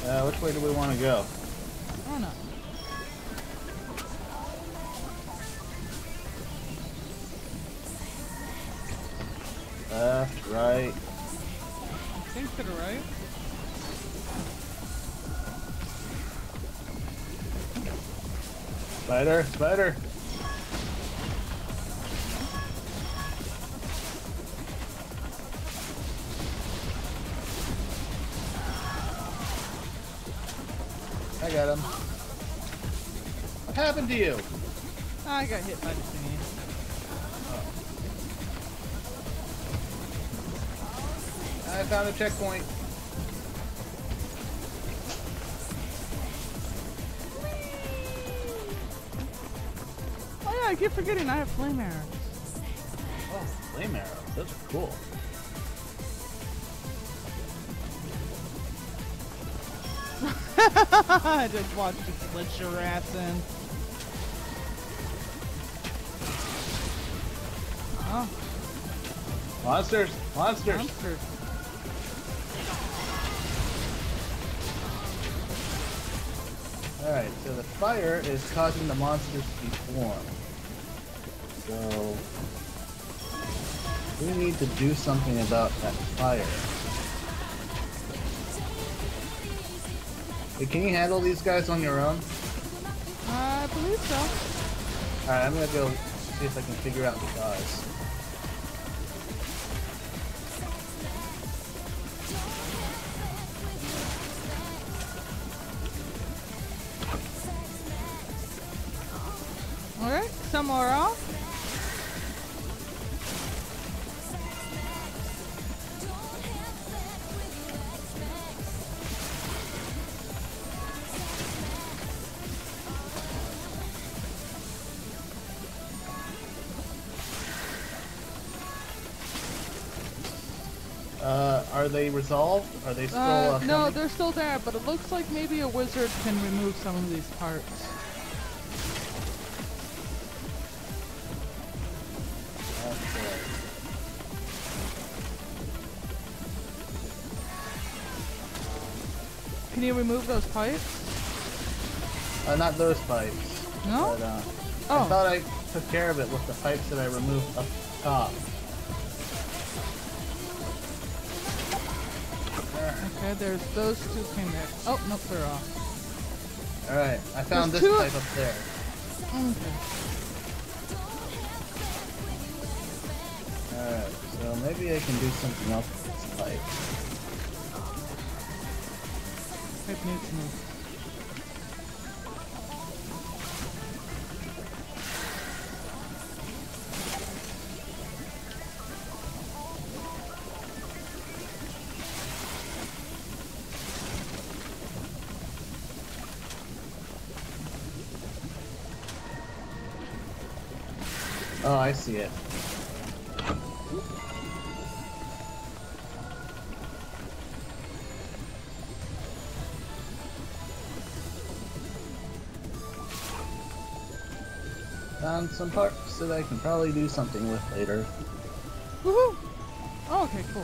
Which way do we want to go? I don't know. Left, right. I think to the right. Spider, spider. I got him. What happened to you? I got hit by the thingy. I found a checkpoint. Oh yeah, I keep forgetting I have flame arrows. Oh, flame arrows. Those are cool. I just watched you slit your ass in. Oh, Monsters! Monsters! monsters. Alright, so the fire is causing the monsters to be formed. So we need to do something about that fire. Hey, can you handle these guys on your own? I believe so. Alright, I'm gonna go see if I can figure out the cause. Alright, somewhere off. Are they resolved? Are they still No, coming? they're still there, but it looks like maybe a wizard can remove some of these parts. Okay. Can you remove those pipes? Not those pipes. No? But, I Oh. thought I took care of it with the pipes that I removed up top. Okay, there's those two came there. Oh, nope, they're off. Alright, I found There's this two- pipe up there. Okay. Alright, so maybe I can do something else with this pipe. Pipe needs to move. Oh, I see it. Found some parts that I can probably do something with later. Woohoo! Oh, okay, cool.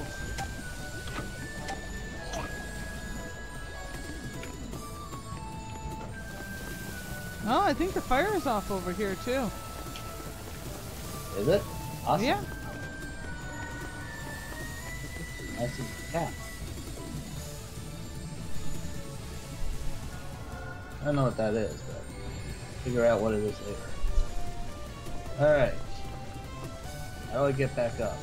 Oh, I think the fire is off over here too. Is it? Awesome. Yeah. I see the cat. I don't know what that is, but figure out what it is later. Alright. How do I get back up?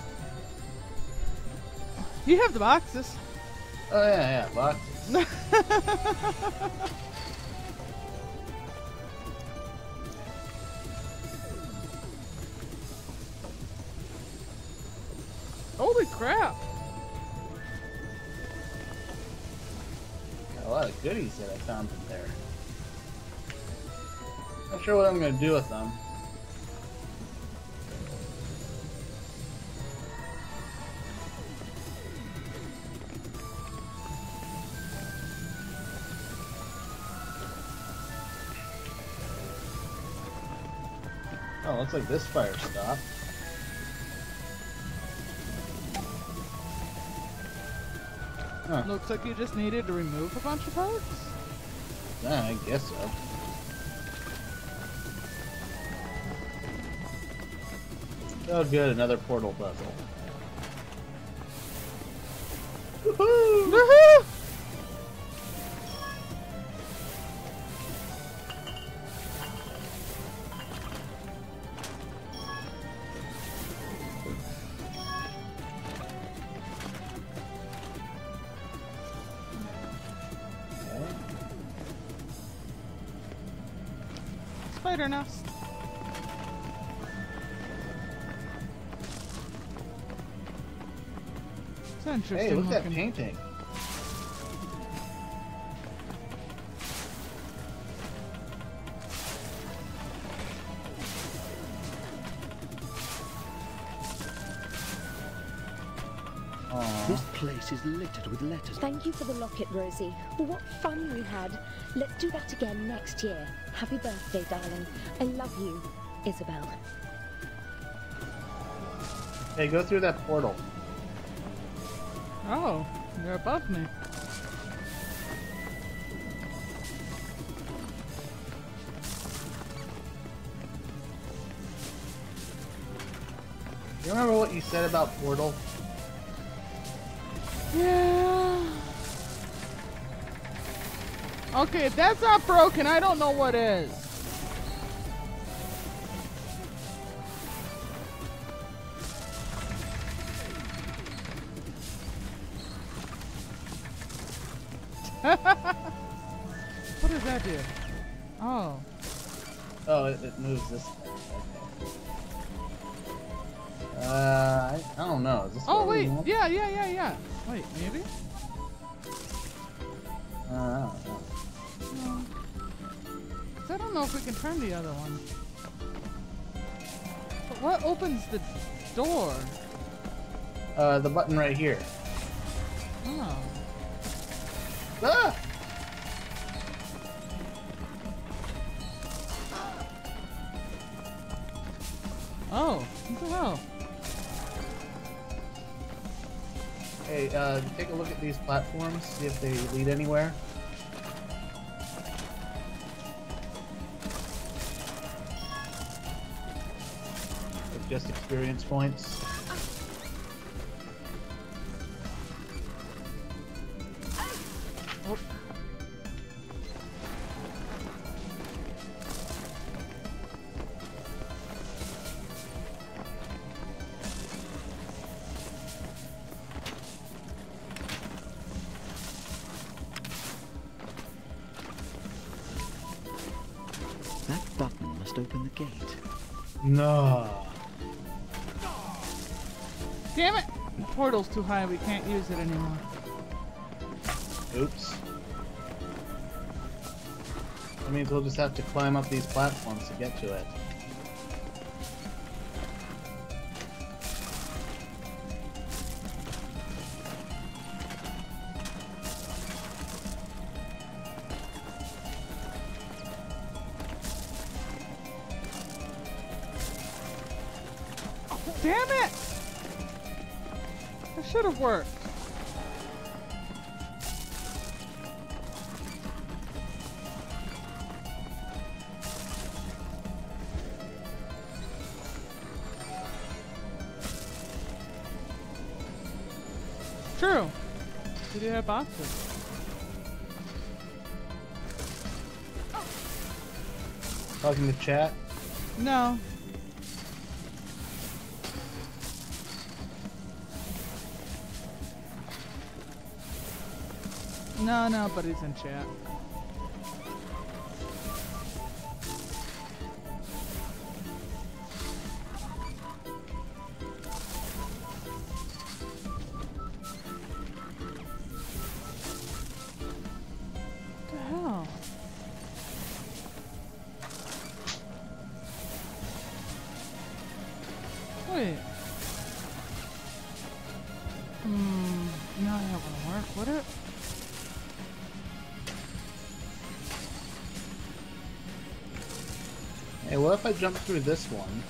You have the boxes. Oh yeah, boxes. Holy crap! Got a lot of goodies that I found in there. Not sure what I'm gonna do with them. Oh, looks like this fire stopped. Huh. Looks like you just needed to remove a bunch of parts. Yeah, I guess so. Oh good, another portal puzzle. Woohoo! Woohoo! Spider nest. It's interesting. Hey, look at that looking. painting. Aww. This place is littered with letters. Thank you for the locket, Rosie. What fun we had. Let's do that again next year. Happy birthday, darling. I love you, Isabel. Hey, go through that portal. Oh, you're above me. You remember what you said about Portal? Yeah. Okay, if that's not broken, I don't know what is. What does that do? Oh. Oh, it moves this way. Okay. I don't know. Is this Oh, what we wait. want? Yeah. Wait, maybe? I don't know. No. 'Cause I don't know if we can turn the other one. But what opens the door? The button right here. Oh. Ah! Oh, what the hell? Hey, take a look at these platforms, see if they lead anywhere. With just experience points. Oh. That button must open the gate. No. Damn it! The portal's too high, we can't use it anymore. Oops. That means we'll just have to climb up these platforms to get to it. Damn it! That should have worked. True. We do have boxes. Talking to chat. No. No, nobody's in chat. What the hell? Wait. No, that won't work, would it? Hey, what if I jump through this one?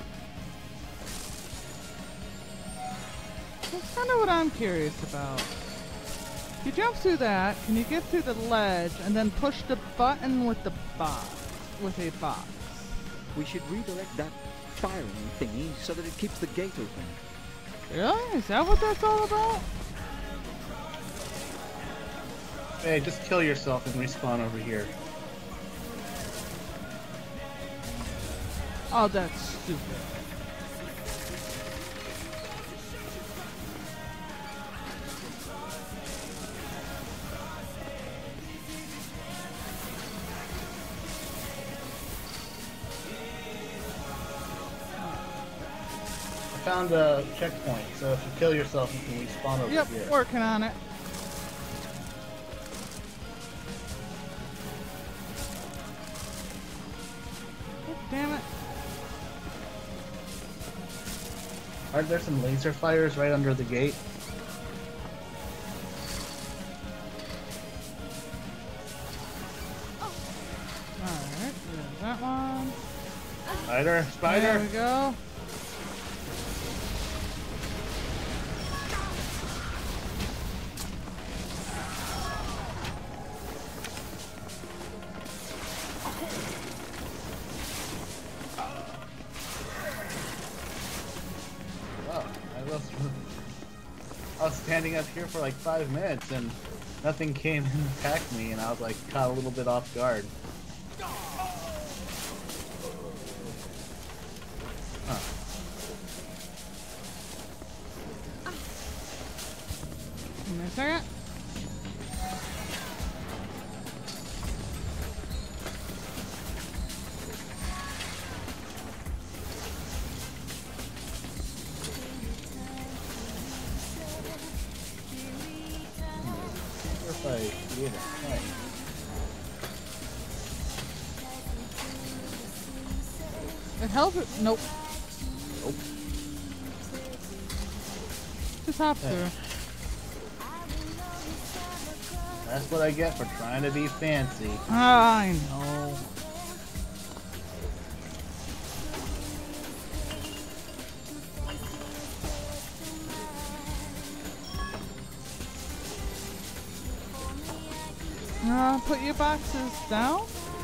That's kind of what I'm curious about. You jump through that. Can you get through the ledge and then push the button with the box? With a box. We should redirect that firing thingy so that it keeps the gate open. Really? Is that what that's all about? Hey, just kill yourself and respawn over here. Oh, that's stupid. I found a checkpoint, so if you kill yourself, you can respawn over Yep, here. working on it. Damn it. Aren't there some laser fires right under the gate? Alright, there's that one. Spider, spider! There we go. Wow, I was standing up here for like 5 minutes and nothing came and attacked me, and I was like caught a little bit off guard. Huh. Give me a second. If I get it right. It helps it. Nope. Nope. Just hop through. That's what I get for trying to be fancy. I know. Put your boxes down.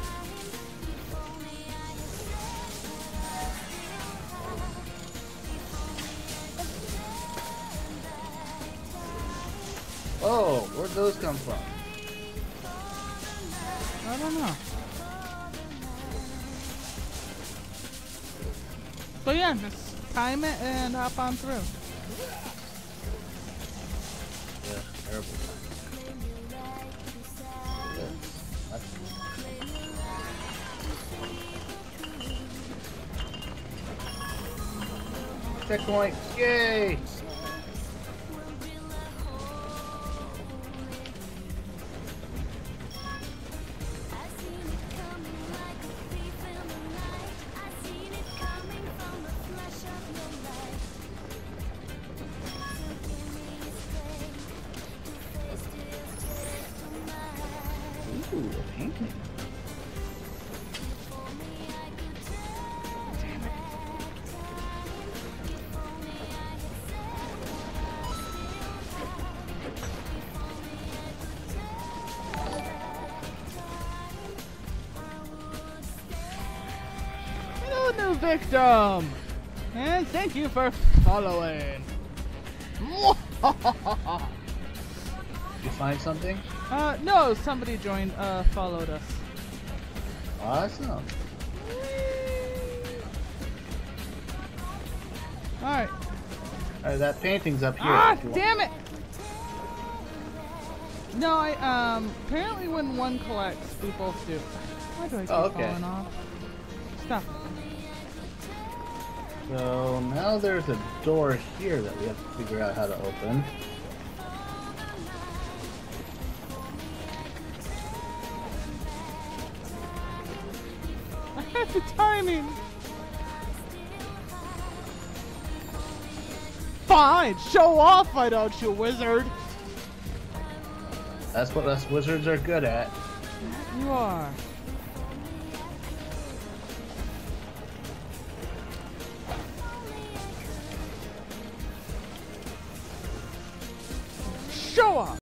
Oh, where'd those come from? I don't know. But yeah, just time it and hop on through. Yeah, terrible. Checkpoint! Yay! Ooh, a painting. Hello, new victim! And thank you for following. Did you find something? No, somebody joined, followed us. Awesome. Alright. Alright, that painting's up here. Ah, if you want. damn it! No, apparently when one collects, we both do. Why do I keep falling off? Stop. So now there's a door here that we have to figure out how to open. I have the timing! Fine, show off, why don't you, wizard? That's what us wizards are good at. You are.